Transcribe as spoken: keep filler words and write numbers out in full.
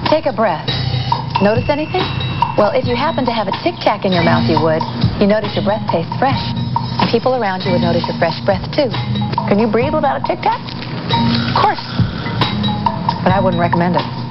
Take a breath. Notice anything? Well, if you happen to have a tic-tac in your mouth, you would. You notice your breath tastes fresh. And people around you would notice your fresh breath, too. Can you breathe without a tic-tac? Of course. But I wouldn't recommend it.